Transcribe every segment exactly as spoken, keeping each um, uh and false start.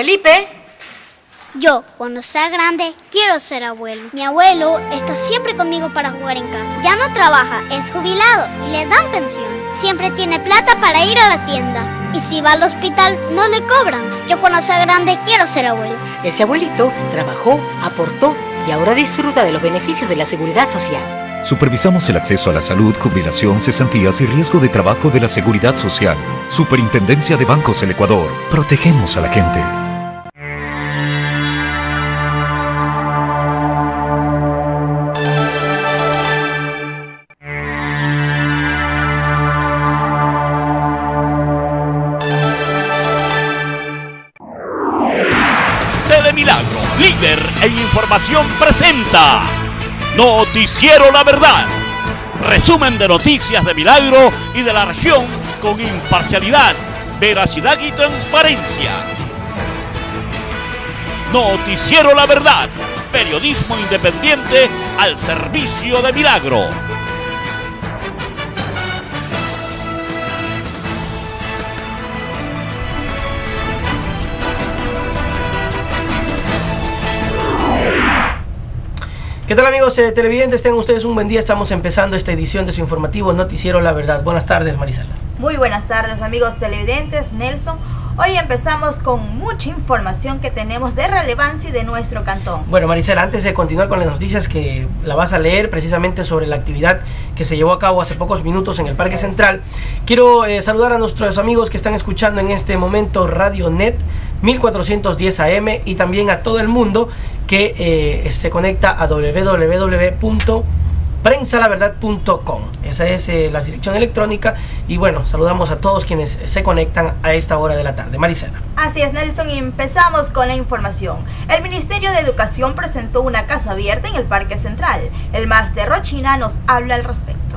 Felipe. Yo, cuando sea grande, quiero ser abuelo. Mi abuelo está siempre conmigo para jugar en casa. Ya no trabaja, es jubilado y le dan pensión. Siempre tiene plata para ir a la tienda. Y si va al hospital, no le cobran. Yo, cuando sea grande, quiero ser abuelo. Ese abuelito trabajó, aportó y ahora disfruta de los beneficios de la seguridad social. Supervisamos el acceso a la salud, jubilación, cesantías y riesgo de trabajo de la Seguridad Social. Superintendencia de Bancos El Ecuador. Protegemos a la gente. Telemilagro, líder en información, presenta Noticiero La Verdad. Resumen de noticias de Milagro y de la región con imparcialidad, veracidad y transparencia. Noticiero La Verdad, periodismo independiente al servicio de Milagro. ¿Qué tal, amigos eh, televidentes? Tengan ustedes un buen día. Estamos empezando esta edición de su informativo Noticiero La Verdad. Buenas tardes, Marisela. Muy buenas tardes, amigos televidentes. Nelson, hoy empezamos con mucha información que tenemos de relevancia y de nuestro cantón. Bueno, Marisela, antes de continuar con las noticias que la vas a leer precisamente sobre la actividad que se llevó a cabo hace pocos minutos en el Parque Central, quiero eh, saludar a nuestros amigos que están escuchando en este momento Radio Net mil cuatrocientos diez A M y también a todo el mundo que eh, se conecta a doble u doble u doble u punto prensa la verdad punto com. Esa es eh, la dirección electrónica. Y bueno, saludamos a todos quienes se conectan a esta hora de la tarde. Marisela. Así es, Nelson, y empezamos con la información. El Ministerio de Educación presentó una casa abierta en el Parque Central. El máster Rochina nos habla al respecto.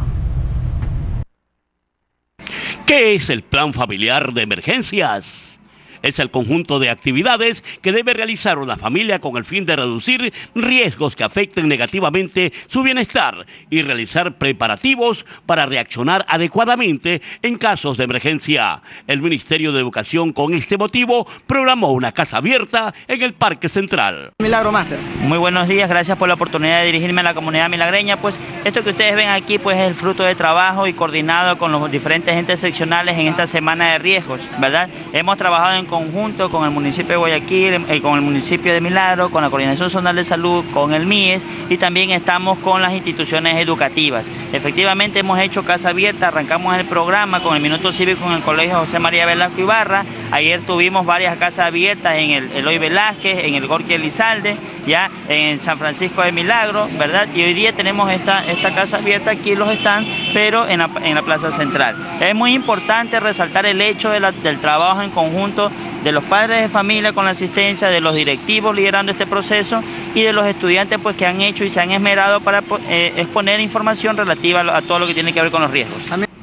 ¿Qué es el Plan Familiar de Emergencias? Es el conjunto de actividades que debe realizar una familia con el fin de reducir riesgos que afecten negativamente su bienestar y realizar preparativos para reaccionar adecuadamente en casos de emergencia. El Ministerio de Educación, con este motivo, programó una casa abierta en el Parque Central. Milagro Máster. Muy buenos días, gracias por la oportunidad de dirigirme a la comunidad milagreña. Pues esto que ustedes ven aquí pues es el fruto de trabajo y coordinado con los diferentes entes seccionales en esta semana de riesgos, ¿verdad? Hemos trabajado en conjunto con el municipio de Guayaquil, eh, con el municipio de Milagro, con la Coordinación Zonal de Salud, con el M I E S y también estamos con las instituciones educativas. Efectivamente hemos hecho casa abierta, arrancamos el programa con el Minuto Cívico en el Colegio José María Velasco Ibarra. Ayer tuvimos varias casas abiertas en el Eloy Velázquez, en el Gorky Elizalde, ya en San Francisco de Milagro, ¿verdad? Y hoy día tenemos esta, esta casa abierta aquí, los están, pero en la, en la Plaza Central. Es muy importante resaltar el hecho de la, del trabajo en conjunto de los padres de familia con la asistencia, de los directivos liderando este proceso y de los estudiantes pues que han hecho y se han esmerado para eh, exponer información relativa a, a todo lo que tiene que ver con los riesgos.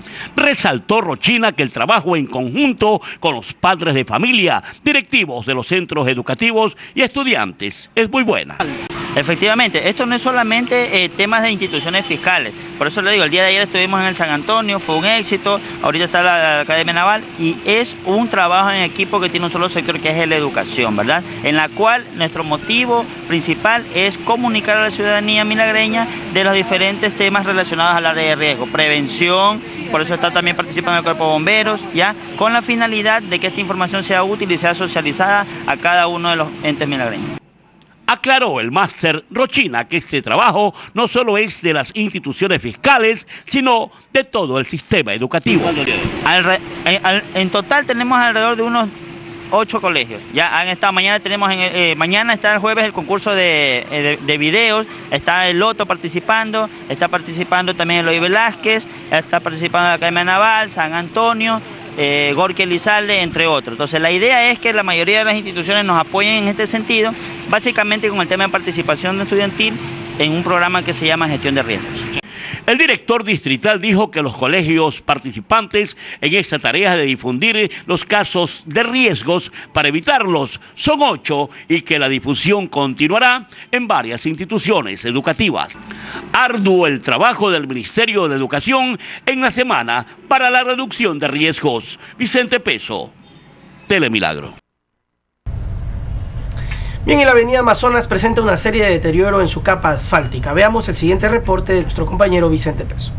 Resaltó Rochina que el trabajo en conjunto con los padres de familia, directivos de los centros educativos y estudiantes es muy buena. Efectivamente, esto no es solamente eh, temas de instituciones fiscales, por eso le digo, el día de ayer estuvimos en el San Antonio, fue un éxito, ahorita está la, la Academia Naval y es un trabajo en equipo que tiene un solo sector que es la educación, ¿verdad? En la cual nuestro motivo principal es comunicar a la ciudadanía milagreña de los diferentes temas relacionados al área de riesgo, prevención, por eso está también participando el Cuerpo de Bomberos, ya, con la finalidad de que esta información sea útil y sea socializada a cada uno de los entes milagreños. Aclaró el máster Rochina que este trabajo no solo es de las instituciones fiscales, sino de todo el sistema educativo. Al, al, en total tenemos alrededor de unos ocho colegios. Ya han estado, mañana tenemos, en, eh, mañana está el jueves el concurso de, de, de videos, está el Loto participando, está participando también Eloy Velázquez, está participando la Academia Naval, San Antonio, Eh, Gorky Elizalde, entre otros. Entonces la idea es que la mayoría de las instituciones nos apoyen en este sentido, básicamente con el tema de participación estudiantil en un programa que se llama Gestión de Riesgos. El director distrital dijo que los colegios participantes en esta tarea de difundir los casos de riesgos para evitarlos son ocho y que la difusión continuará en varias instituciones educativas. Arduo el trabajo del Ministerio de Educación en la semana para la reducción de riesgos. Vicente Peso, Telemilagro. Bien, y la avenida Amazonas presenta una serie de deterioro en su capa asfáltica. Veamos el siguiente reporte de nuestro compañero Vicente Peso.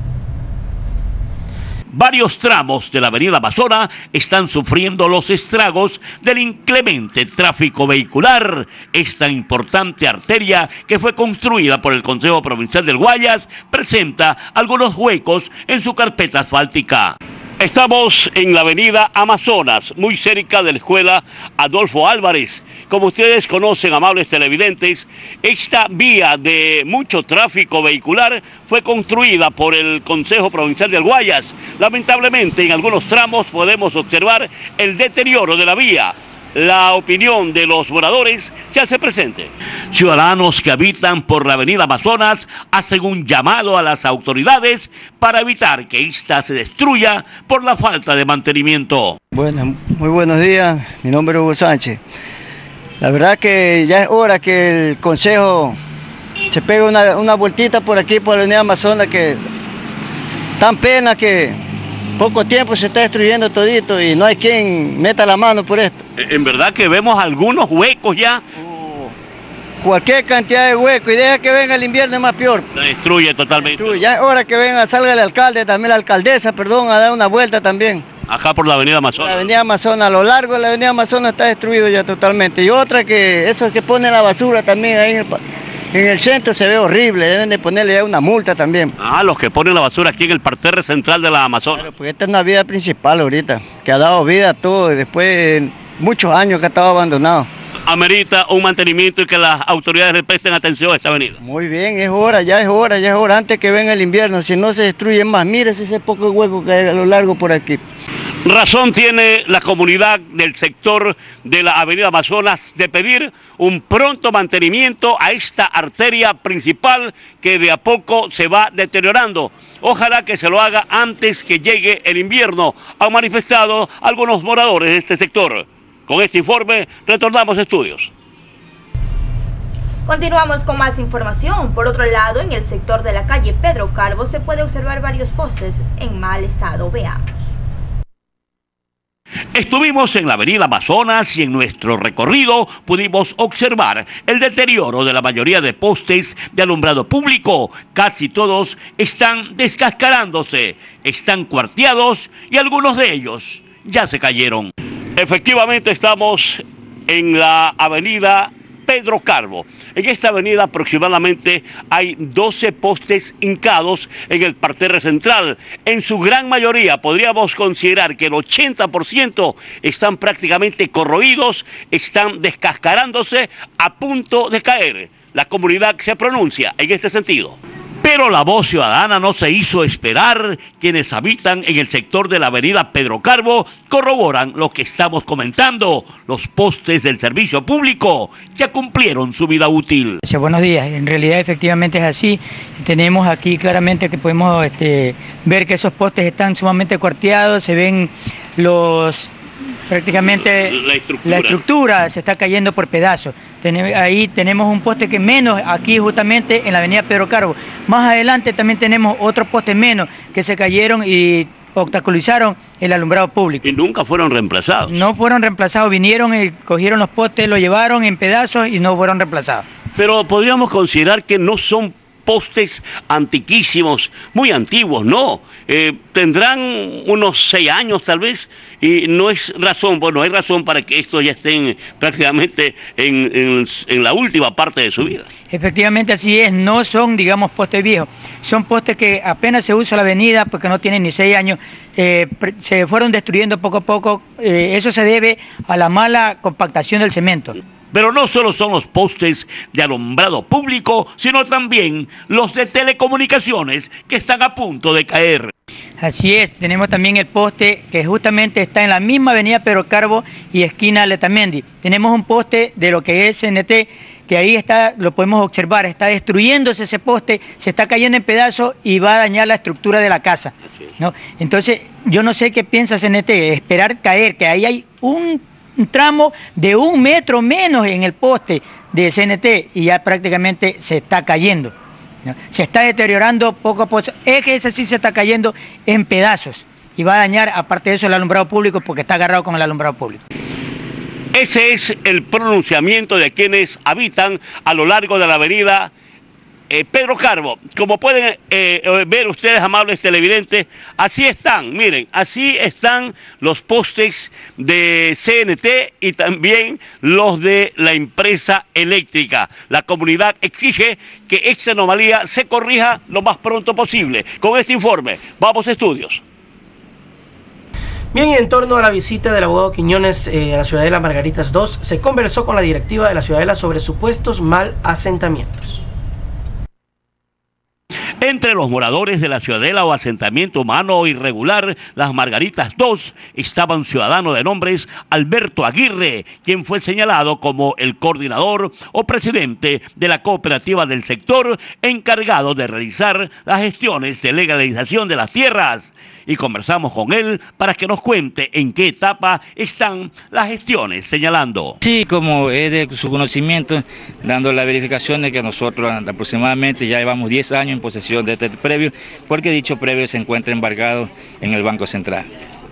Varios tramos de la avenida Amazonas están sufriendo los estragos del inclemente tráfico vehicular. Esta importante arteria, que fue construida por el Consejo Provincial del Guayas, presenta algunos huecos en su carpeta asfáltica. Estamos en la avenida Amazonas, muy cerca de la escuela Adolfo Álvarez. Como ustedes conocen, amables televidentes, esta vía de mucho tráfico vehicular fue construida por el Consejo Provincial del Guayas. Lamentablemente, en algunos tramos podemos observar el deterioro de la vía. La opinión de los moradores se hace presente. Ciudadanos que habitan por la avenida Amazonas hacen un llamado a las autoridades para evitar que ésta se destruya por la falta de mantenimiento. Bueno, muy buenos días, mi nombre es Hugo Sánchez. La verdad que ya es hora que el Consejo se pegue una, una vueltita por aquí, por la avenida Amazonas, que tan pena que poco tiempo se está destruyendo todito y no hay quien meta la mano por esto. En verdad que vemos algunos huecos ya. Oh, cualquier cantidad de huecos, y deja que venga el invierno es más peor. La destruye totalmente. Destruye. Ya es hora que venga, salga el alcalde, también la alcaldesa, perdón, a dar una vuelta también. Acá por la avenida Amazonas. La avenida Amazonas, a lo largo de la avenida Amazonas está destruido ya totalmente. Y otra que, esos que ponen la basura también ahí en el, en el centro se ve horrible, deben de ponerle ya una multa también. Ah, los que ponen la basura aquí en el parterre central de la Amazonas. Claro, pues esta es una vía principal ahorita, que ha dado vida a todo, y después de muchos años que ha estado abandonado. Amerita un mantenimiento y que las autoridades le presten atención a esta avenida. Muy bien, es hora, ya es hora, ya es hora, antes que venga el invierno, si no se destruyen más. Mírese ese poco hueco que hay a lo largo por aquí. Razón tiene la comunidad del sector de la avenida Amazonas de pedir un pronto mantenimiento a esta arteria principal que de a poco se va deteriorando. Ojalá que se lo haga antes que llegue el invierno, han manifestado algunos moradores de este sector. Con este informe retornamos a estudios. Continuamos con más información. Por otro lado, en el sector de la calle Pedro Carbo se puede observar varios postes en mal estado. Veamos. Estuvimos en la avenida Amazonas y en nuestro recorrido pudimos observar el deterioro de la mayoría de postes de alumbrado público. Casi todos están descascarándose, están cuarteados y algunos de ellos ya se cayeron. Efectivamente estamos en la avenida Pedro Carbo. En esta avenida aproximadamente hay doce postes hincados en el parterre central. En su gran mayoría podríamos considerar que el ochenta por ciento están prácticamente corroídos, están descascarándose a punto de caer. La comunidad se pronuncia en este sentido. Pero la voz ciudadana no se hizo esperar. Quienes habitan en el sector de la avenida Pedro Carbo corroboran lo que estamos comentando. Los postes del servicio público ya cumplieron su vida útil. Buenos días, en realidad efectivamente es así. Tenemos aquí claramente que podemos este, ver que esos postes están sumamente cuarteados, se ven los... prácticamente la estructura. la estructura se está cayendo por pedazos. Ahí tenemos un poste que menos, aquí justamente en la avenida Pedro Carbo. Más adelante también tenemos otros postes menos que se cayeron y obstaculizaron el alumbrado público. Y nunca fueron reemplazados. No fueron reemplazados, vinieron y cogieron los postes, los llevaron en pedazos y no fueron reemplazados. Pero podríamos considerar que no son postes antiquísimos, muy antiguos, no. Eh, tendrán unos seis años tal vez y no es razón, bueno, hay razón para que estos ya estén prácticamente en, en, en la última parte de su vida. Efectivamente así es, no son, digamos, postes viejos, son postes que apenas se usa la avenida porque no tienen ni seis años, eh, se fueron destruyendo poco a poco, eh, eso se debe a la mala compactación del cemento. Pero no solo son los postes de alumbrado público, sino también los de telecomunicaciones que están a punto de caer. Así es, tenemos también el poste que justamente está en la misma avenida Pedro Carbo y esquina Letamendi. Tenemos un poste de lo que es C N T, que ahí está, lo podemos observar, está destruyéndose ese poste, se está cayendo en pedazos y va a dañar la estructura de la casa, ¿no? Entonces, yo no sé qué piensa C N T, esperar caer, que ahí hay un... un tramo de un metro menos en el poste de C N T y ya prácticamente se está cayendo, ¿no? Se está deteriorando poco a poco, es que ese sí se está cayendo en pedazos y va a dañar, aparte de eso, el alumbrado público porque está agarrado con el alumbrado público. Ese es el pronunciamiento de quienes habitan a lo largo de la avenida eh, Pedro Carbo. Como pueden eh, ver ustedes, amables televidentes, así están, miren, así están los postes de C N T y también los de la empresa eléctrica. La comunidad exige que esta anomalía se corrija lo más pronto posible. Con este informe, vamos a estudios. Bien, y en torno a la visita del abogado Quiñones eh, a la Ciudadela Margaritas dos, se conversó con la directiva de la Ciudadela sobre supuestos mal asentamientos. Entre los moradores de la Ciudadela o asentamiento humano irregular, las Margaritas dos, estaba un ciudadano de nombres Alberto Aguirre, quien fue señalado como el coordinador o presidente de la cooperativa del sector encargado de realizar las gestiones de legalización de las tierras. Y conversamos con él para que nos cuente en qué etapa están las gestiones, señalando. Sí, como es de su conocimiento, dando la verificación de que nosotros aproximadamente ya llevamos diez años en posesión de este previo, porque dicho previo se encuentra embargado en el Banco Central.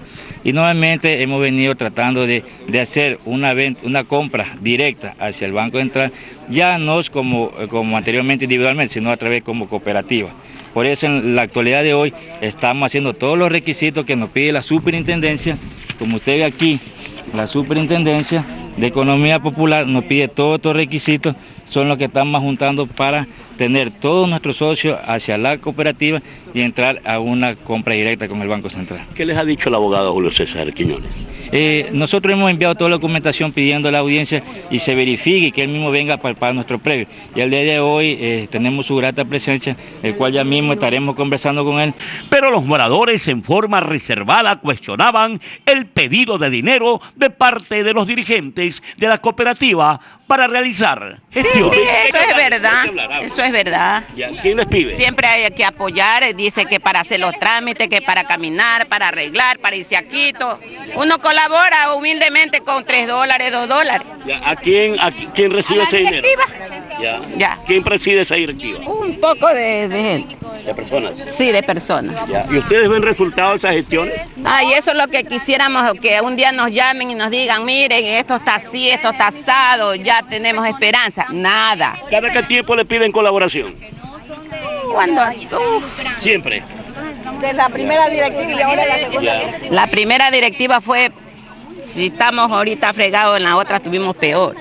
Y nuevamente hemos venido tratando de, de hacer una, venta, una compra directa hacia el Banco Central, ya no es como, como anteriormente individualmente, sino a través como cooperativa. Por eso en la actualidad de hoy estamos haciendo todos los requisitos que nos pide la superintendencia. Como usted ve aquí, la superintendencia de Economía Popular nos pide todos estos requisitos, son los que estamos juntando para tener todos nuestros socios hacia la cooperativa y entrar a una compra directa con el Banco Central. ¿Qué les ha dicho el abogado Julio César Quiñones? Eh, nosotros hemos enviado toda la documentación pidiendo a la audiencia y se verifique que él mismo venga para, para nuestro previo. Y al día de hoy eh, tenemos su grata presencia, el cual ya mismo estaremos conversando con él. Pero los moradores en forma reservada cuestionaban el pedido de dinero de parte de los dirigentes de la cooperativa para realizar gestiones. Sí, sí, eso es verdad, eso es verdad. ¿Quién les pide? Siempre hay que apoyar, dice que para hacer los trámites, que para caminar, para arreglar, para irse a Quito. Uno colabora humildemente con tres dólares, dos dólares. Ya, ¿a quién, a quién recibe ese dinero? Ya. Ya. ¿Quién preside esa directiva? Un poco de, de gente. ¿De personas? Sí, de personas. Ya. ¿Y ustedes ven resultados de esas gestiones? Ay, eso es lo que quisiéramos, que un día nos llamen y nos digan, miren, esto está así, esto está asado, ya tenemos esperanza. Nada. ¿Cada qué tiempo le piden colaboración? ¿Cuándo? Uf. Siempre. De la primera directiva y ahora la segunda. La primera directiva fue, si estamos ahorita fregados, en la otra estuvimos peor.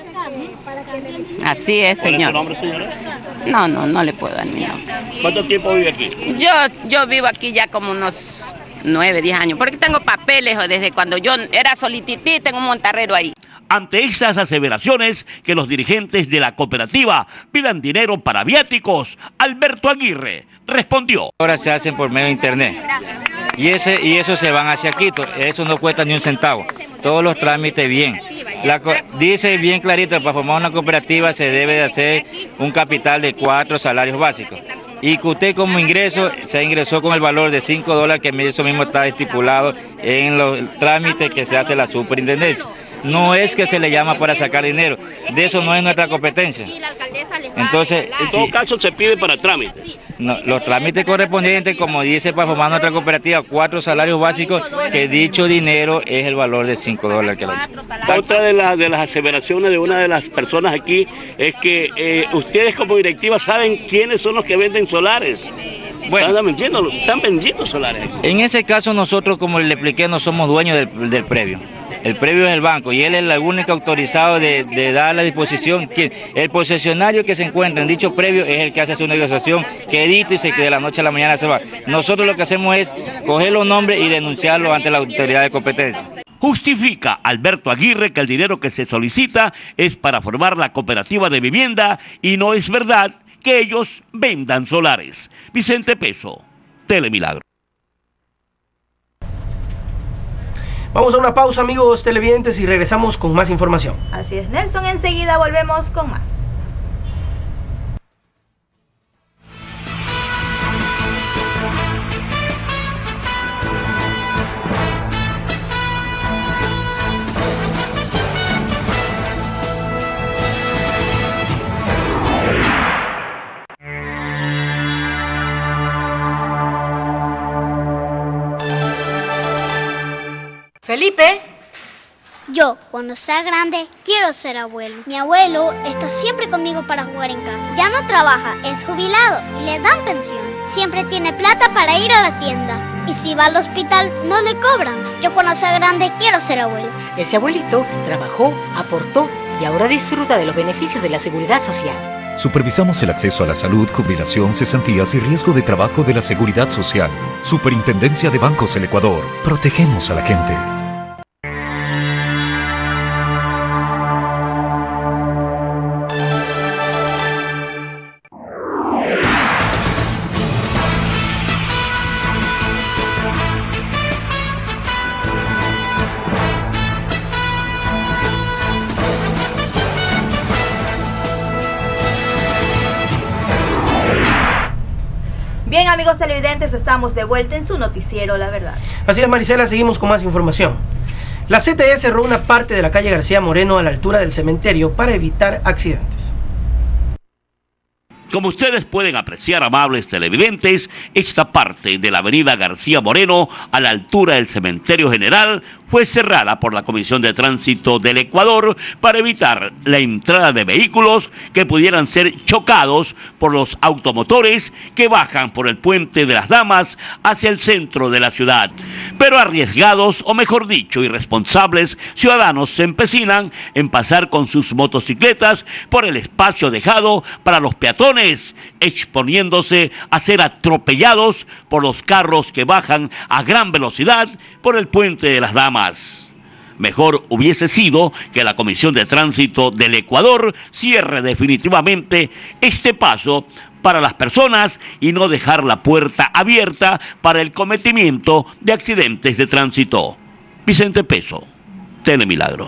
Así es, señor. ¿Cuál es tu nombre, señora? No, no, no le puedo dar mi nombre. ¿Cuánto tiempo vive aquí? Yo, yo vivo aquí ya como unos nueve, diez años, porque tengo papeles desde cuando yo era solititita en un montarrero ahí. Ante esas aseveraciones que los dirigentes de la cooperativa pidan dinero para viáticos, Alberto Aguirre respondió. Ahora se hacen por medio de internet y, ese, y eso se van hacia Quito, eso no cuesta ni un centavo, todos los trámites bien. La, dice bien clarito, para formar una cooperativa se debe de hacer un capital de cuatro salarios básicos. Y que usted como ingreso se ingresó con el valor de cinco dólares, que eso mismo está estipulado en los trámites que se hace la superintendencia. No es que se le llama para sacar dinero, de eso no es nuestra competencia. Entonces, en todo sí, caso se pide para trámites. No, los trámites correspondientes, como dice, para formar nuestra cooperativa, cuatro salarios básicos, que dicho dinero es el valor de cinco dólares que le ha hecho. Otra de, la, de las aseveraciones de una de las personas aquí es que eh, ustedes como directiva saben quiénes son los que venden solares. Bueno, están vendiendo, están vendiendo solares aquí. En ese caso nosotros, como le expliqué, no somos dueños del, del previo. El previo es el banco y él es el único autorizado de, de dar la disposición. El posesionario que se encuentra en dicho previo es el que hace su negociación, que edita y se, que de la noche a la mañana se va. Nosotros lo que hacemos es coger los nombres y denunciarlos ante la autoridad de competencia. Justifica Alberto Aguirre que el dinero que se solicita es para formar la cooperativa de vivienda y no es verdad que ellos vendan solares. Vicente Peso, Telemilagro. Vamos a una pausa, amigos televidentes, y regresamos con más información. Así es, Nelson, enseguida volvemos con más. Felipe, Yo, cuando sea grande, quiero ser abuelo. Mi abuelo está siempre conmigo para jugar en casa. Ya no trabaja, es jubilado y le dan pensión. Siempre tiene plata para ir a la tienda. Y si va al hospital, no le cobran. Yo, cuando sea grande, quiero ser abuelo. Ese abuelito trabajó, aportó y ahora disfruta de los beneficios de la seguridad social. Supervisamos el acceso a la salud, jubilación, cesantías y riesgo de trabajo de la Seguridad Social. Superintendencia de Bancos del Ecuador. Protegemos a la gente. Bien, amigos televidentes, estamos de vuelta en su noticiero La Verdad. Así es, Marisela, seguimos con más información. La C T E cerró una parte de la calle García Moreno a la altura del cementerio para evitar accidentes. Como ustedes pueden apreciar, amables televidentes, esta parte de la avenida García Moreno, a la altura del Cementerio General, fue cerrada por la Comisión de Tránsito del Ecuador para evitar la entrada de vehículos que pudieran ser chocados por los automotores que bajan por el Puente de las Damas hacia el centro de la ciudad. Pero arriesgados, o mejor dicho, irresponsables ciudadanos se empecinan en pasar con sus motocicletas por el espacio dejado para los peatones, exponiéndose a ser atropellados por los carros que bajan a gran velocidad por el Puente de las Damas. Mejor hubiese sido que la Comisión de Tránsito del Ecuador cierre definitivamente este paso para las personas y no dejar la puerta abierta para el cometimiento de accidentes de tránsito. Vicente Peso, Telemilagro.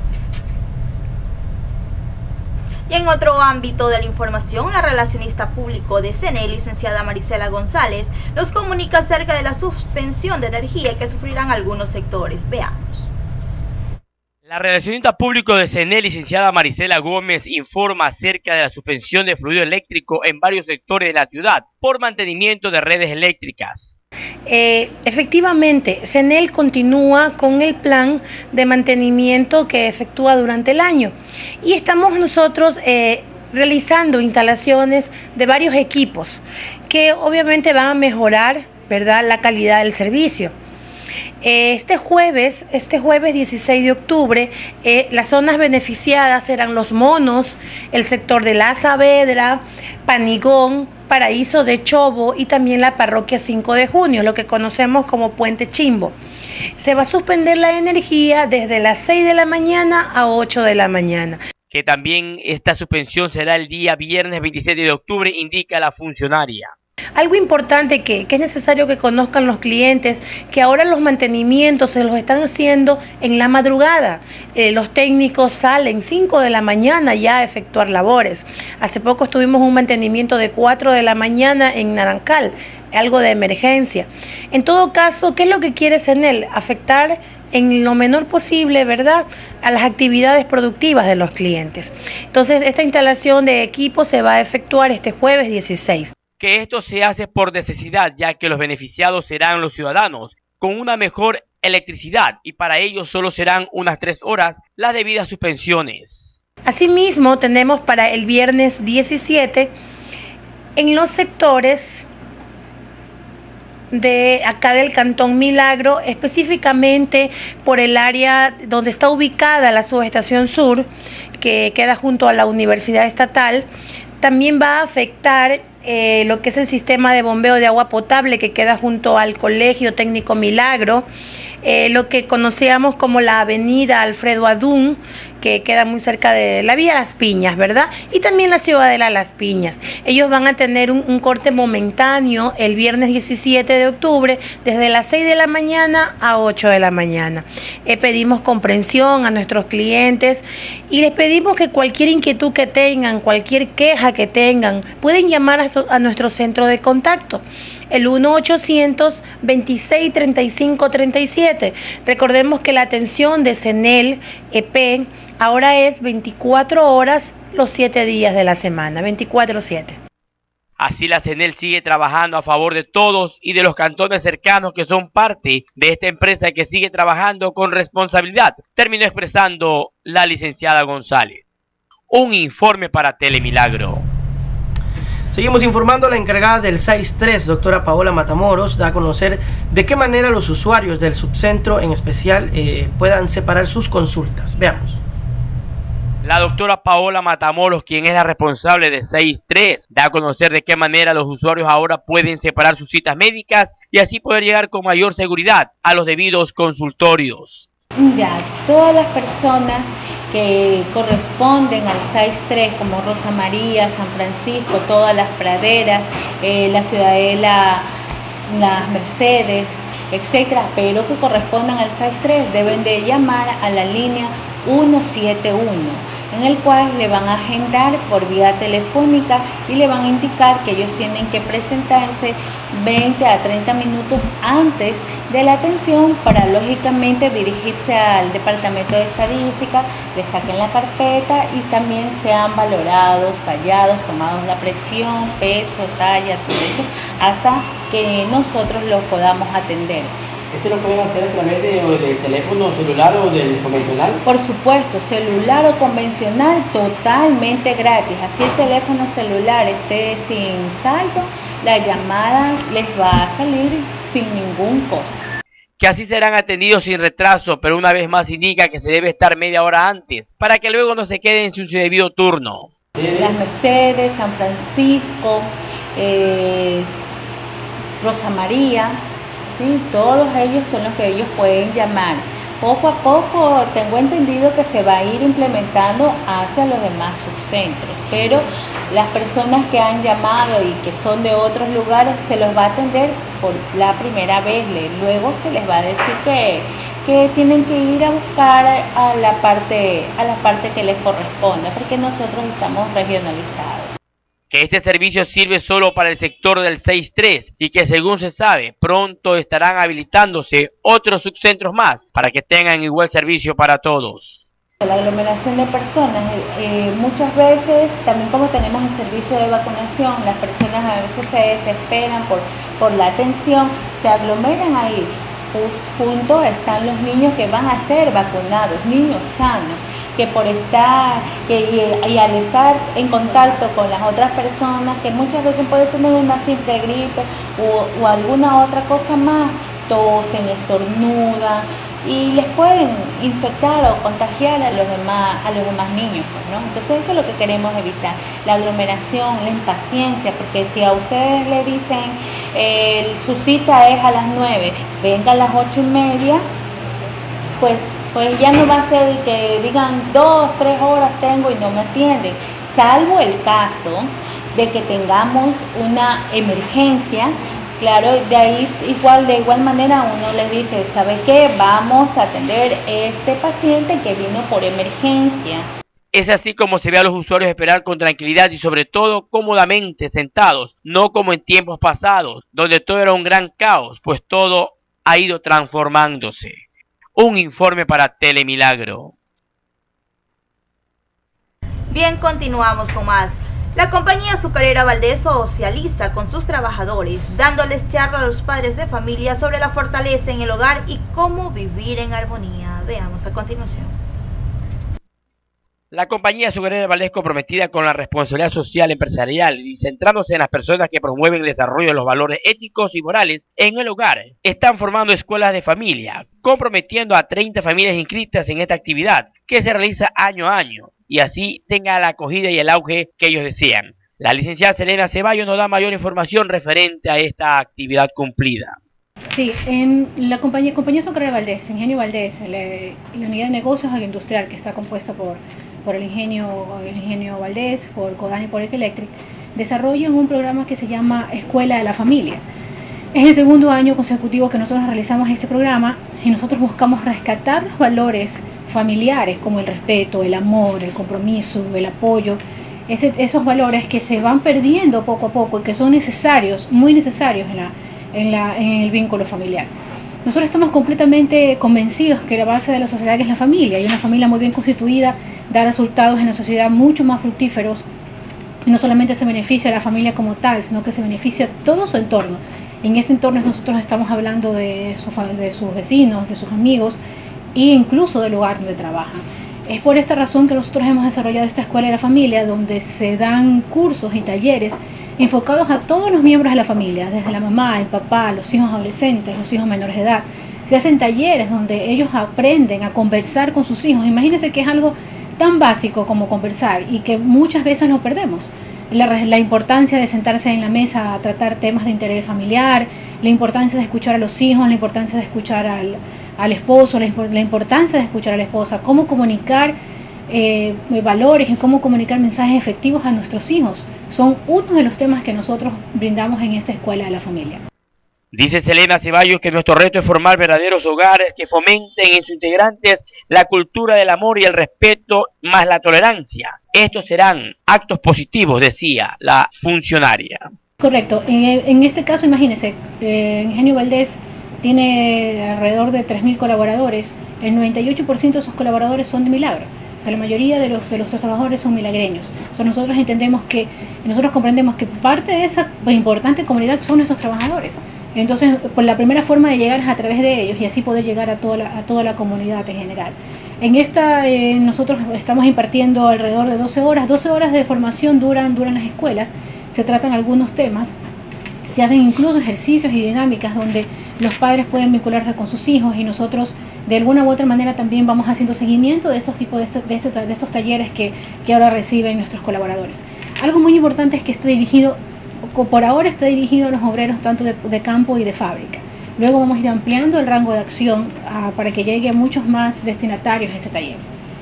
Y en otro ámbito de la información, la relacionista público de CENEL, licenciada Marisela González, nos comunica acerca de la suspensión de energía que sufrirán algunos sectores. Veamos. La relacionista público de CENEL, licenciada Marisela Gómez, informa acerca de la suspensión de fluido eléctrico en varios sectores de la ciudad por mantenimiento de redes eléctricas. Eh, efectivamente, CENEL continúa con el plan de mantenimiento que efectúa durante el año y estamos nosotros eh, realizando instalaciones de varios equipos que obviamente van a mejorar, ¿verdad?, la calidad del servicio. Este jueves, este jueves dieciséis de octubre, eh, las zonas beneficiadas serán Los Monos, el sector de La Saavedra, Panigón, Paraíso de Chobo y también la parroquia cinco de junio, lo que conocemos como Puente Chimbo. Se va a suspender la energía desde las seis de la mañana a ocho de la mañana. Que también esta suspensión será el día viernes veintisiete de octubre, indica la funcionaria. Algo importante que, que es necesario que conozcan los clientes, que ahora los mantenimientos se los están haciendo en la madrugada. Eh, los técnicos salen cinco de la mañana ya a efectuar labores. Hace poco tuvimos un mantenimiento de cuatro de la mañana en Narancal, algo de emergencia. En todo caso, ¿qué es lo que quiere CENEL? Afectar en lo menor posible, ¿verdad?, a las actividades productivas de los clientes. Entonces, esta instalación de equipo se va a efectuar este jueves dieciséis. Que esto se hace por necesidad, ya que los beneficiados serán los ciudadanos con una mejor electricidad y para ello solo serán unas tres horas las debidas suspensiones. Asimismo, tenemos para el viernes diecisiete en los sectores de acá del Cantón Milagro, específicamente por el área donde está ubicada la subestación sur, que queda junto a la Universidad Estatal. También va a afectar eh, lo que es el sistema de bombeo de agua potable que queda junto al Colegio Técnico Milagro, eh, lo que conocíamos como la avenida Alfredo Adún, que queda muy cerca de la vía Las Piñas, ¿verdad? Y también la Ciudadela Las Piñas. Ellos van a tener un, un corte momentáneo el viernes diecisiete de octubre, desde las seis de la mañana a ocho de la mañana. Eh, pedimos comprensión a nuestros clientes y les pedimos que cualquier inquietud que tengan, cualquier queja que tengan, pueden llamar a, a nuestro centro de contacto, el uno ochocientos veintiséis treinta y cinco treinta y siete. Recordemos que la atención de CENEL E P ahora es veinticuatro horas los siete días de la semana, veinticuatro siete. Así la CENEL sigue trabajando a favor de todos y de los cantones cercanos que son parte de esta empresa que sigue trabajando con responsabilidad, terminó expresando la licenciada González. Un informe para Telemilagro. Seguimos informando. La encargada del S A I S tres, doctora Paola Matamoros, da a conocer de qué manera los usuarios del subcentro en especial eh, puedan separar sus consultas. Veamos. La doctora Paola Matamoros, quien es la responsable de S A I S tres, da a conocer de qué manera los usuarios ahora pueden separar sus citas médicas y así poder llegar con mayor seguridad a los debidos consultorios. Ya, todas las personas que corresponden al S A I S tres, como Rosa María, San Francisco, todas las praderas, eh, la Ciudadela, las Mercedes, etcétera, pero que correspondan al S A I S tres, deben de llamar a la línea ciento setenta y uno, en el cual le van a agendar por vía telefónica y le van a indicar que ellos tienen que presentarse veinte a treinta minutos antes de la atención para lógicamente dirigirse al departamento de estadística, le saquen la carpeta y también sean valorados, tallados, tomados la presión, peso, talla, todo eso, hasta que nosotros los podamos atender. ¿Esto lo pueden hacer a través de, del teléfono celular o del convencional? Por supuesto, celular o convencional, totalmente gratis. Así el teléfono celular esté sin saldo, la llamada les va a salir sin ningún costo. Que así serán atendidos sin retraso, pero una vez más indica que se debe estar media hora antes, para que luego no se queden sin su debido turno. Las Mercedes, San Francisco, eh, Rosa María, ¿sí? Todos ellos son los que ellos pueden llamar. Poco a poco tengo entendido que se va a ir implementando hacia los demás subcentros, pero las personas que han llamado y que son de otros lugares se los va a atender por la primera vez, luego se les va a decir que, que tienen que ir a buscar a la parte, a la parte que les corresponda, porque nosotros estamos regionalizados. Que este servicio sirve solo para el sector del S A I S tres y que según se sabe, pronto estarán habilitándose otros subcentros más para que tengan igual servicio para todos. La aglomeración de personas, eh, muchas veces, también como tenemos el servicio de vacunación, las personas a veces se desesperan por, por la atención, se aglomeran ahí. Junto están los niños que van a ser vacunados, niños sanos, que por estar que, y, y al estar en contacto con las otras personas, que muchas veces puede tener una simple gripe o, o alguna otra cosa más, tosen, estornudan y les pueden infectar o contagiar a los demás, a los demás niños, pues, ¿no? Entonces eso es lo que queremos evitar, la aglomeración, la impaciencia, porque si a ustedes le dicen eh, su cita es a las nueve, venga a las ocho y media, pues, pues ya no va a ser que digan dos, tres horas tengo y no me atienden, salvo el caso de que tengamos una emergencia. Claro, de ahí igual, de igual manera uno les dice, ¿sabe qué? Vamos a atender a este paciente que vino por emergencia. Es así como se ve a los usuarios esperar con tranquilidad y sobre todo cómodamente sentados, no como en tiempos pasados, donde todo era un gran caos, pues todo ha ido transformándose. Un informe para Telemilagro. Bien, continuamos con más. La compañía azucarera Valdés socializa con sus trabajadores, dándoles charla a los padres de familia sobre la fortaleza en el hogar y cómo vivir en armonía. Veamos a continuación. La compañía azucarera Valdés, comprometida con la responsabilidad social empresarial y centrándose en las personas que promueven el desarrollo de los valores éticos y morales en el hogar, están formando escuelas de familia, comprometiendo a treinta familias inscritas en esta actividad que se realiza año a año, y así tenga la acogida y el auge que ellos desean. La licenciada Selena Ceballos nos da mayor información referente a esta actividad cumplida. Sí, en la compañía, compañía azucarera Valdés, Ingenio Valdés, la, la unidad de negocios agroindustrial que está compuesta por, por el, ingenio, el Ingenio Valdés, por Codan y por Electric, desarrollan un programa que se llama Escuela de la Familia. Es el segundo año consecutivo que nosotros realizamos este programa y nosotros buscamos rescatar los valores familiares como el respeto, el amor, el compromiso, el apoyo, ese, esos valores que se van perdiendo poco a poco y que son necesarios, muy necesarios en, la, en, la, en el vínculo familiar. Nosotros estamos completamente convencidos que la base de la sociedad es la familia y una familia muy bien constituida da resultados en la sociedad mucho más fructíferos no solamente se beneficia a la familia como tal, sino que se beneficia todo su entorno. En este entorno nosotros estamos hablando de, su, de sus vecinos, de sus amigos e incluso del lugar donde trabajan. Es por esta razón que nosotros hemos desarrollado esta Escuela de la Familia, donde se dan cursos y talleres enfocados a todos los miembros de la familia, desde la mamá, el papá, los hijos adolescentes, los hijos menores de edad. Se hacen talleres donde ellos aprenden a conversar con sus hijos. Imagínense que es algo tan básico como conversar y que muchas veces lo perdemos. La, la importancia de sentarse en la mesa a tratar temas de interés familiar, la importancia de escuchar a los hijos, la importancia de escuchar al, al esposo, la, la importancia de escuchar a la esposa, cómo comunicar eh, valores y cómo comunicar mensajes efectivos a nuestros hijos. Son uno de los temas que nosotros brindamos en esta Escuela de la Familia. Dice Selena Ceballos que nuestro reto es formar verdaderos hogares que fomenten en sus integrantes la cultura del amor y el respeto, más la tolerancia. Estos serán actos positivos, decía la funcionaria. Correcto. En, en este caso, imagínense, eh, Ingenio Valdés tiene alrededor de tres mil colaboradores. El noventa y ocho por ciento de sus colaboradores son de Milagro. O sea, la mayoría de los, de los trabajadores son milagreños. O sea, nosotros entendemos que, nosotros comprendemos que parte de esa importante comunidad son nuestros trabajadores. Entonces, pues la primera forma de llegar es a través de ellos y así poder llegar a toda la, a toda la comunidad en general. En esta, eh, nosotros estamos impartiendo alrededor de doce horas. doce horas de formación duran, duran las escuelas. Se tratan algunos temas. Se hacen incluso ejercicios y dinámicas donde los padres pueden vincularse con sus hijos y nosotros de alguna u otra manera también vamos haciendo seguimiento de estos tipos de, este, de, este, de estos talleres que, que ahora reciben nuestros colaboradores. Algo muy importante es que esté dirigido, por ahora está dirigido a los obreros tanto de, de campo y de fábrica. Luego vamos a ir ampliando el rango de acción uh, para que llegue a muchos más destinatarios a este taller.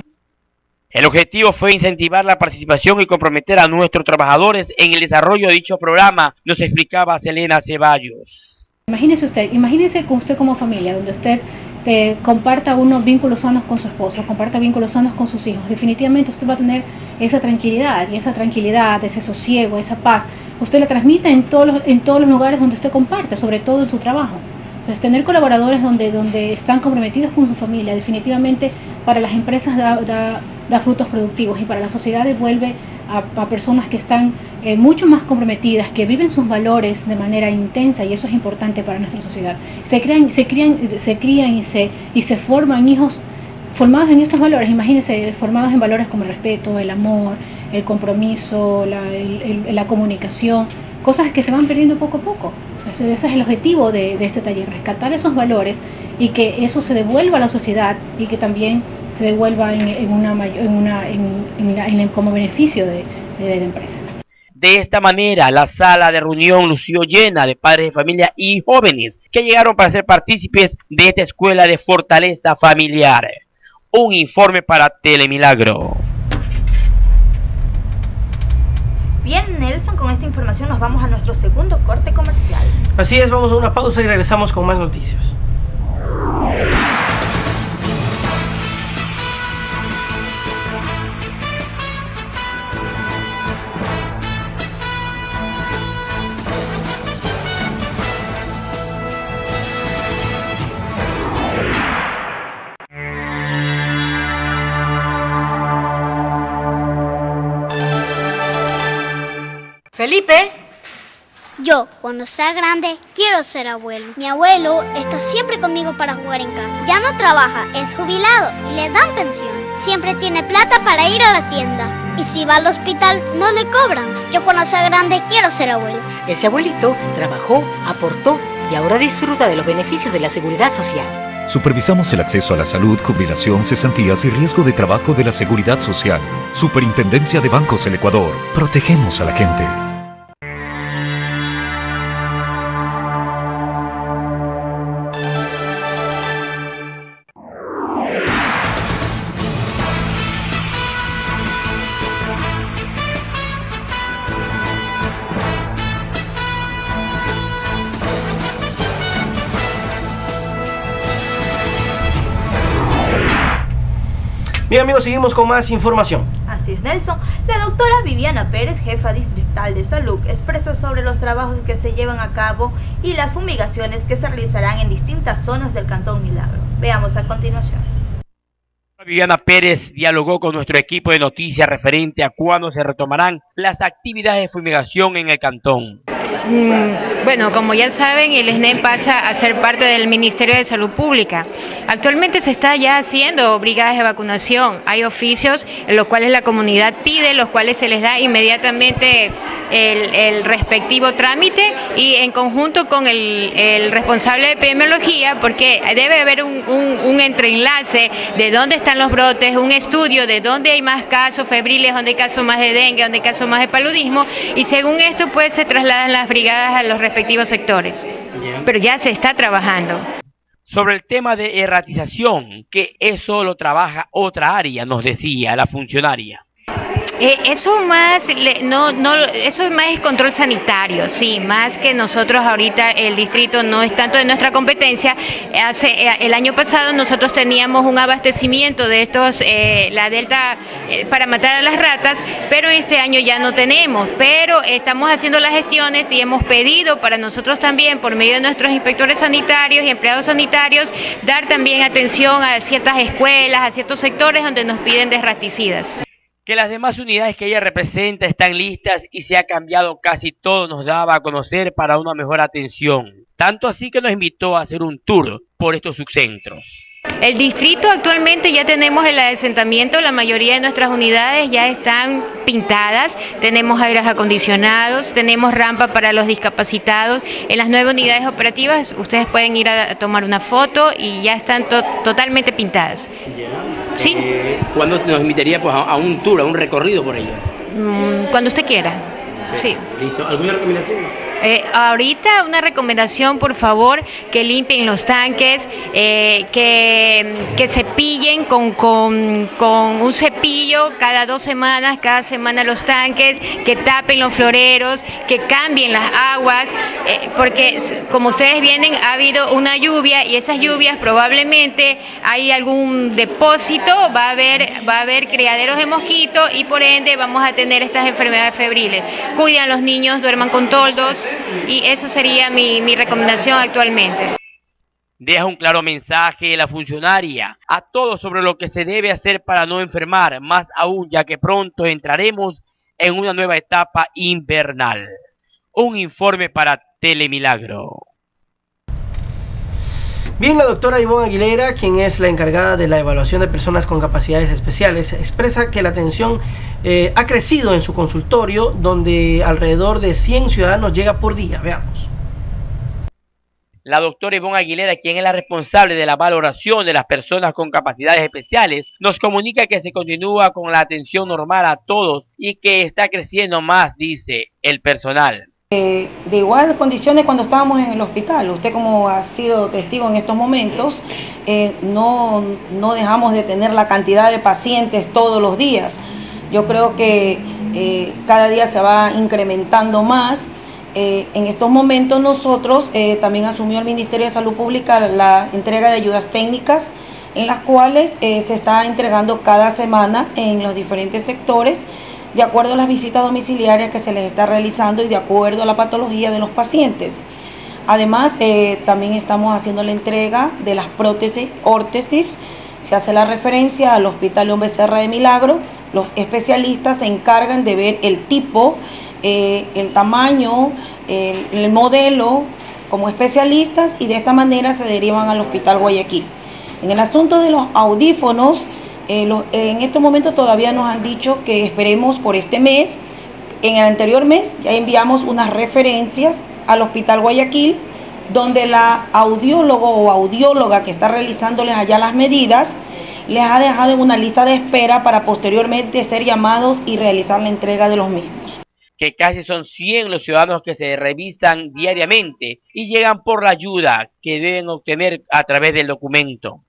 El objetivo fue incentivar la participación y comprometer a nuestros trabajadores en el desarrollo de dicho programa, nos explicaba Selena Ceballos. Imagínese usted, imagínese con usted como familia, donde usted te comparta unos vínculos sanos con su esposa, comparta vínculos sanos con sus hijos. Definitivamente usted va a tener esa tranquilidad, y esa tranquilidad, ese sosiego, esa paz, usted la transmite en todos los, en todos los lugares donde usted comparte, sobre todo en su trabajo. Entonces, tener colaboradores donde, donde están comprometidos con su familia, definitivamente para las empresas da, da, da frutos productivos y para la sociedad devuelve a, a personas que están eh, mucho más comprometidas, que viven sus valores de manera intensa y eso es importante para nuestra sociedad. Se crean, se crían, se crían y se, y se forman hijos formados en estos valores, imagínense, formados en valores como el respeto, el amor, el compromiso, la, el, el, la comunicación, cosas que se van perdiendo poco a poco. Ese es el objetivo de, de este taller, rescatar esos valores y que eso se devuelva a la sociedad y que también se devuelva en, en una, en una, en, en, en, como beneficio de, de la empresa. De esta manera, la sala de reunión lució llena de padres de familia y jóvenes que llegaron para ser partícipes de esta escuela de fortaleza familiar. Un informe para Telemilagro. Bien, Nelson, con esta información nos vamos a nuestro segundo corte comercial. Así es, vamos a una pausa y regresamos con más noticias. Felipe. Yo, cuando sea grande, quiero ser abuelo. Mi abuelo está siempre conmigo para jugar en casa. Ya no trabaja, es jubilado y le dan pensión. Siempre tiene plata para ir a la tienda. Y si va al hospital, no le cobran. Yo, cuando sea grande, quiero ser abuelo. Ese abuelito trabajó, aportó y ahora disfruta de los beneficios de la seguridad social. Supervisamos el acceso a la salud, jubilación, cesantías y riesgo de trabajo de la Seguridad Social. Superintendencia de Bancos del Ecuador. Protegemos a la gente. Bien, amigos, seguimos con más información. Así es, Nelson. La doctora Viviana Pérez, jefa distrital de salud, expresa sobre los trabajos que se llevan a cabo y las fumigaciones que se realizarán en distintas zonas del Cantón Milagro. Veamos a continuación. Viviana Pérez dialogó con nuestro equipo de noticias referente a cuándo se retomarán las actividades de fumigación en el cantón. Mm, bueno, como ya saben, el E S N E pasa a ser parte del Ministerio de Salud Pública. Actualmente se está ya haciendo brigadas de vacunación. Hay oficios en los cuales la comunidad pide, los cuales se les da inmediatamente el, el respectivo trámite y en conjunto con el, el responsable de epidemiología, porque debe haber un, un, un entreenlace de dónde están los brotes, un estudio de dónde hay más casos febriles, dónde hay casos más de dengue, dónde hay casos más de paludismo, y según esto pues se trasladan las brigadas a los respectivos sectores. Pero ya se está trabajando. Sobre el tema de erratización, que eso lo trabaja otra área, nos decía la funcionaria. Eh, eso más, no, no, eso es más control sanitario, sí, más que nosotros ahorita el distrito no es tanto de nuestra competencia. Hace, el año pasado nosotros teníamos un abastecimiento de estos, eh, la Delta eh, para matar a las ratas, pero este año ya no tenemos, pero estamos haciendo las gestiones y hemos pedido para nosotros también, por medio de nuestros inspectores sanitarios y empleados sanitarios, dar también atención a ciertas escuelas, a ciertos sectores donde nos piden desraticidas. Que las demás unidades que ella representa están listas y se ha cambiado casi todo, nos daba a conocer para una mejor atención. Tanto así que nos invitó a hacer un tour por estos subcentros. El distrito actualmente ya tenemos el asentamiento, la mayoría de nuestras unidades ya están pintadas, tenemos aires acondicionados, tenemos rampa para los discapacitados. En las nueve unidades operativas ustedes pueden ir a tomar una foto y ya están to totalmente pintadas. ¿Sí? Eh, ¿Cuándo nos invitaría pues, a, a un tour, a un recorrido por ellas? Mm, cuando usted quiera. Sí. Listo. ¿Alguna recomendación? Eh, ahorita una recomendación, por favor, que limpien los tanques, eh, que, que cepillen con, con, con un cepillo cada dos semanas, cada semana los tanques, que tapen los floreros, que cambien las aguas, eh, porque como ustedes vienen ha habido una lluvia y esas lluvias probablemente hay algún depósito, va a haber, va a haber criaderos de mosquitos y por ende vamos a tener estas enfermedades febriles. Cuiden a los niños, duerman con toldos. Y eso sería mi, mi recomendación actualmente. Deja un claro mensaje la funcionaria a todos sobre lo que se debe hacer para no enfermar, más aún ya que pronto entraremos en una nueva etapa invernal. Un informe para Telemilagro. Bien, la doctora Ivonne Aguilera, quien es la encargada de la evaluación de personas con capacidades especiales, expresa que la atención eh, ha crecido en su consultorio, donde alrededor de cien ciudadanos llega por día. Veamos. La doctora Ivonne Aguilera, quien es la responsable de la valoración de las personas con capacidades especiales, nos comunica que se continúa con la atención normal a todos y que está creciendo más, dice el personal. Eh, de igual condiciones cuando estábamos en el hospital, usted como ha sido testigo en estos momentos, eh, no, no dejamos de tener la cantidad de pacientes todos los días. Yo creo que eh, cada día se va incrementando más. Eh, en estos momentos nosotros eh, también asumió el Ministerio de Salud Pública la entrega de ayudas técnicas, en las cuales eh, se está entregando cada semana en los diferentes sectores, de acuerdo a las visitas domiciliarias que se les está realizando y de acuerdo a la patología de los pacientes. Además, eh, también estamos haciendo la entrega de las prótesis, órtesis. Se hace la referencia al Hospital León Becerra de Milagro. Los especialistas se encargan de ver el tipo, eh, el tamaño, el, el modelo como especialistas y de esta manera se derivan al Hospital Guayaquil. En el asunto de los audífonos, Eh, lo, eh, en estos momentos todavía nos han dicho que esperemos por este mes. En el anterior mes ya enviamos unas referencias al Hospital Guayaquil, donde la audiólogo o audióloga que está realizándoles allá las medidas, les ha dejado en una lista de espera para posteriormente ser llamados y realizar la entrega de los mismos. Que casi son cien los ciudadanos que se revisan diariamente y llegan por la ayuda que deben obtener a través del documento.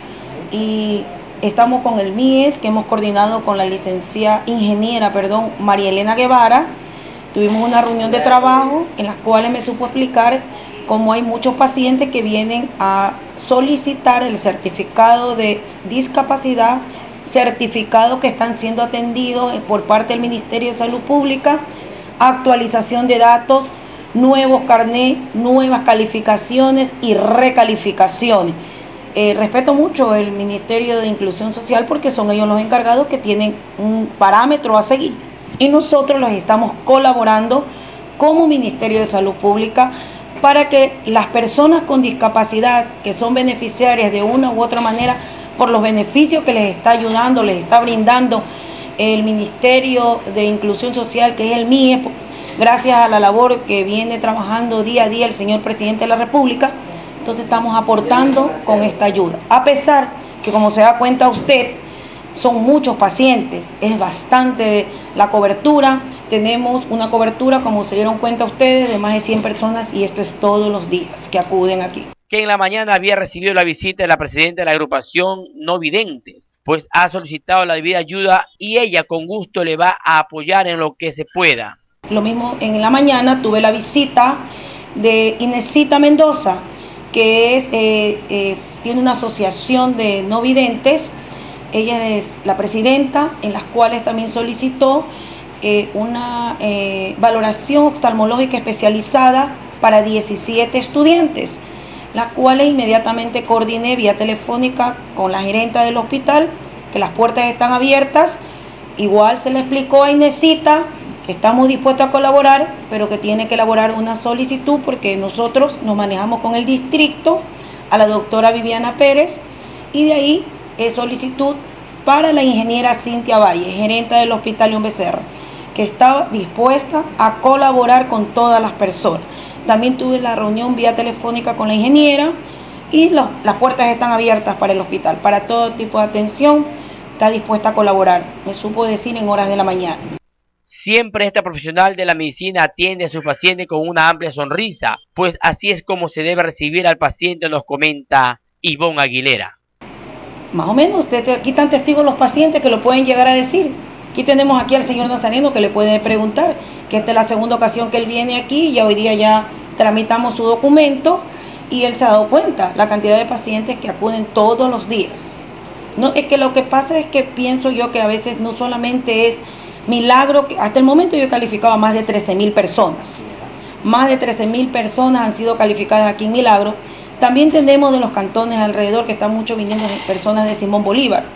Y estamos con el M I E S, que hemos coordinado con la licenciada ingeniera, perdón, María Elena Guevara. Tuvimos una reunión de trabajo en las cuales me supo explicar cómo hay muchos pacientes que vienen a solicitar el certificado de discapacidad, certificado que están siendo atendidos por parte del Ministerio de Salud Pública, actualización de datos, nuevos carnés, nuevas calificaciones y recalificaciones. Eh, respeto mucho el Ministerio de Inclusión Social porque son ellos los encargados que tienen un parámetro a seguir. Y nosotros los estamos colaborando como Ministerio de Salud Pública para que las personas con discapacidad que son beneficiarias de una u otra manera por los beneficios que les está ayudando, les está brindando el Ministerio de Inclusión Social, que es el M I E, gracias a la labor que viene trabajando día a día el señor Presidente de la República. Entonces estamos aportando con esta ayuda. A pesar que, como se da cuenta usted, son muchos pacientes, es bastante la cobertura. Tenemos una cobertura, como se dieron cuenta ustedes, de más de cien personas y esto es todos los días que acuden aquí. Que en la mañana había recibido la visita de la presidenta de la agrupación No Videntes, pues ha solicitado la debida ayuda y ella con gusto le va a apoyar en lo que se pueda. Lo mismo en la mañana tuve la visita de Inesita Mendoza, que es, eh, eh, tiene una asociación de no videntes. Ella es la presidenta, en las cuales también solicitó eh, una eh, valoración oftalmológica especializada para diecisiete estudiantes, las cuales inmediatamente coordiné vía telefónica con la gerenta del hospital, que las puertas están abiertas. Igual se le explicó a Inesita que estamos dispuestos a colaborar, pero que tiene que elaborar una solicitud porque nosotros nos manejamos con el distrito, a la doctora Viviana Pérez, y de ahí es solicitud para la ingeniera Cintia Valle, gerente del Hospital León Becerra, que estaba dispuesta a colaborar con todas las personas. También tuve la reunión vía telefónica con la ingeniera y lo, las puertas están abiertas para el hospital, para todo tipo de atención, está dispuesta a colaborar, me supo decir en horas de la mañana. Siempre esta profesional de la medicina atiende a sus pacientes con una amplia sonrisa, pues así es como se debe recibir al paciente, nos comenta Ivonne Aguilera. Más o menos, usted, aquí están testigos los pacientes que lo pueden llegar a decir. Aquí tenemos aquí al señor Nazareno que le puede preguntar, que esta es la segunda ocasión que él viene aquí, y hoy día ya tramitamos su documento y él se ha dado cuenta la cantidad de pacientes que acuden todos los días. No, es que lo que pasa es que pienso yo que a veces no solamente es Milagro, que hasta el momento yo he calificado a más de trece mil personas. Más de trece mil personas han sido calificadas aquí en Milagro. También tenemos de los cantones alrededor que están mucho viniendo personas de Simón Bolívar,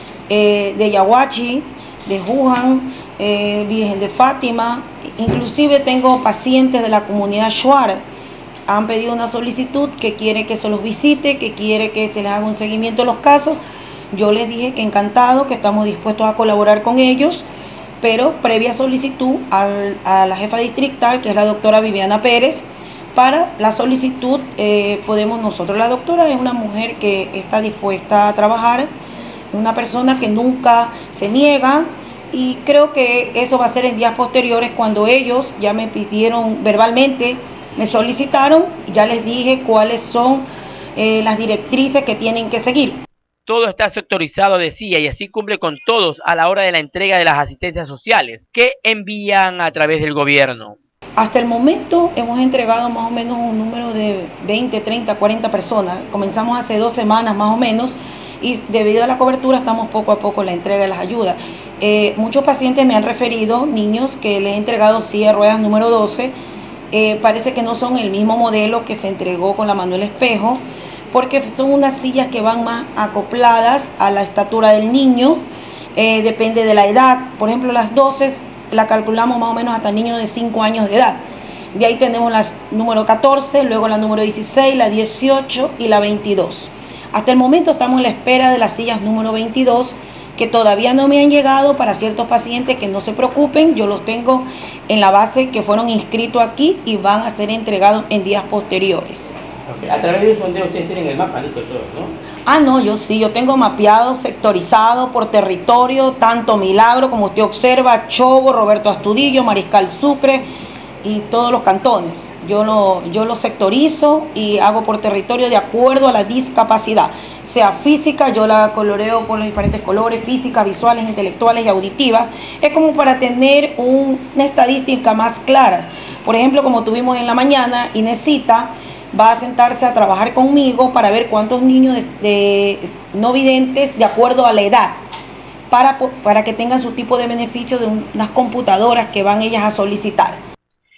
eh, de Yaguachi, de Juján, eh, Virgen de Fátima. Inclusive tengo pacientes de la comunidad Shuar. Han pedido una solicitud que quiere que se los visite, que quiere que se les haga un seguimiento de los casos. Yo les dije que encantado, que estamos dispuestos a colaborar con ellos, pero previa solicitud al, a la jefa distrital, que es la doctora Viviana Pérez. Para la solicitud eh, podemos nosotros, la doctora es una mujer que está dispuesta a trabajar, es una persona que nunca se niega, y creo que eso va a ser en días posteriores cuando ellos ya me pidieron verbalmente, me solicitaron, ya les dije cuáles son eh, las directrices que tienen que seguir. Todo está sectorizado, decía, y así cumple con todos a la hora de la entrega de las asistencias sociales que envían a través del gobierno. Hasta el momento hemos entregado más o menos un número de veinte, treinta, cuarenta personas. Comenzamos hace dos semanas más o menos y debido a la cobertura estamos poco a poco en la entrega de las ayudas. Eh, muchos pacientes me han referido, niños que les he entregado silla de ruedas número doce, eh, parece que no son el mismo modelo que se entregó con la Manuel Espejo, porque son unas sillas que van más acopladas a la estatura del niño, eh, depende de la edad. Por ejemplo, las doce la calculamos más o menos hasta niños de cinco años de edad. De ahí tenemos la número catorce, luego la número dieciséis, la dieciocho y la veintidós. Hasta el momento estamos en la espera de las sillas número veintidós, que todavía no me han llegado para ciertos pacientes, que no se preocupen, yo los tengo en la base que fueron inscritos aquí y van a ser entregados en días posteriores. Okay. A través de un sondeo ustedes tienen el mapa listo todo, ¿no? Ah, no, yo sí, yo tengo mapeado, sectorizado por territorio, tanto Milagro, como usted observa, Chobo, Roberto Astudillo, Mariscal Sucre y todos los cantones. Yo lo, yo lo sectorizo y hago por territorio de acuerdo a la discapacidad. Sea física, yo la coloreo por los diferentes colores, físicas, visuales, intelectuales y auditivas. Es como para tener un, una estadística más clara. Por ejemplo, como tuvimos en la mañana, Inesita va a sentarse a trabajar conmigo para ver cuántos niños de, de no videntes de acuerdo a la edad, para, para que tengan su tipo de beneficio de unas computadoras que van ellas a solicitar.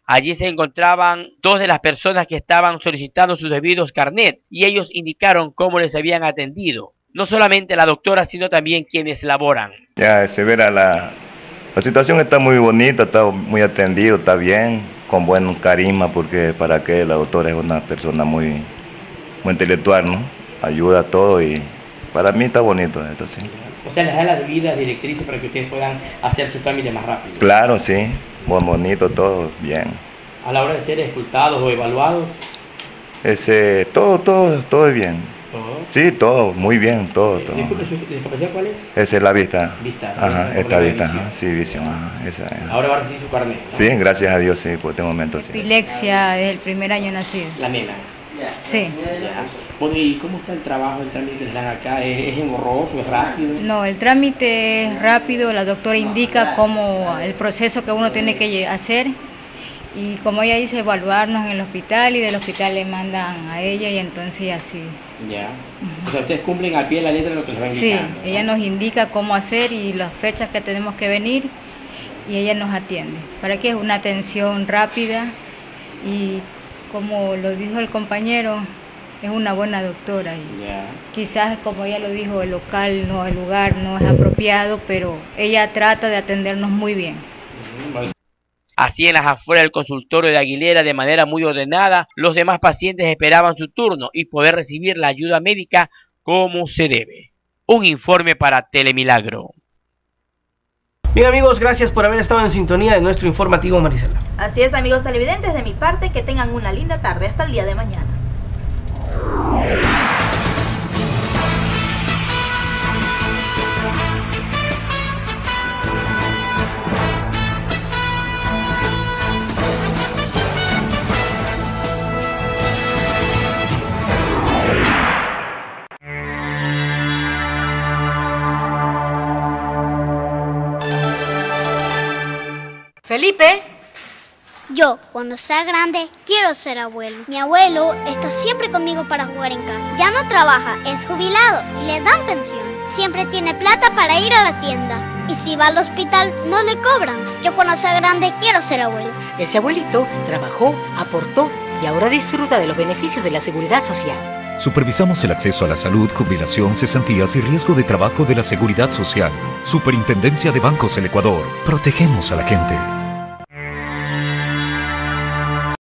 Allí se encontraban dos de las personas que estaban solicitando sus debidos carnet y ellos indicaron cómo les habían atendido. No solamente la doctora, sino también quienes laboran. Ya se verá la, la situación está muy bonita, está muy atendido, está bien, con buen carisma, porque para que la doctora es una persona muy, muy intelectual, ¿no? Ayuda a todo y para mí está bonito esto, sí. O sea, les da las debidas directrices para que ustedes puedan hacer su trámite más rápido. Claro, sí, muy bonito, todo bien. A la hora de ser escrutados o evaluados. Ese, todo, todo, todo es bien. ¿Todo? Sí, todo, muy bien, todo, todo. Disculpe, ¿su discapacidad cuál es? Esa es la vista. Vista. Ajá, esta vista, ajá, sí, visión, ajá, esa es. Ahora va a recibir su carnet, ¿no? Sí, gracias a Dios, sí, por este momento, sí. Epilepsia desde el primer año nacido. La nena. Sí. Ya. Bueno, ¿y cómo está el trabajo, el trámite que les dan acá? ¿Es, es engorroso, es rápido? No, el trámite es rápido, la doctora indica cómo el proceso que uno tiene que hacer y como ella dice, evaluarnos en el hospital y del hospital le mandan a ella y entonces así. Ya. O sea, ustedes cumplen al pie de la letra lo que les va indicando. Sí, ella nos indica cómo hacer y las fechas que tenemos que venir y ella nos atiende. Para que es una atención rápida y como lo dijo el compañero, es una buena doctora y yeah. Quizás como ella lo dijo, el local, no, el lugar no es apropiado, pero ella trata de atendernos muy bien. Así en las afueras del consultorio de Aguilera, de manera muy ordenada, los demás pacientes esperaban su turno y poder recibir la ayuda médica como se debe. Un informe para Telemilagro. Bien amigos, gracias por haber estado en sintonía de nuestro informativo, Marisela. Así es, amigos televidentes, de mi parte, que tengan una linda tarde. Hasta el día de mañana. Felipe. Yo, cuando sea grande, quiero ser abuelo. Mi abuelo está siempre conmigo para jugar en casa. Ya no trabaja, es jubilado y le dan pensión. Siempre tiene plata para ir a la tienda. Y si va al hospital, no le cobran. Yo, cuando sea grande, quiero ser abuelo. Ese abuelito trabajó, aportó y ahora disfruta de los beneficios de la seguridad social. Supervisamos el acceso a la salud, jubilación, cesantías y riesgo de trabajo de la seguridad social. Superintendencia de Bancos del Ecuador. Protegemos a la gente.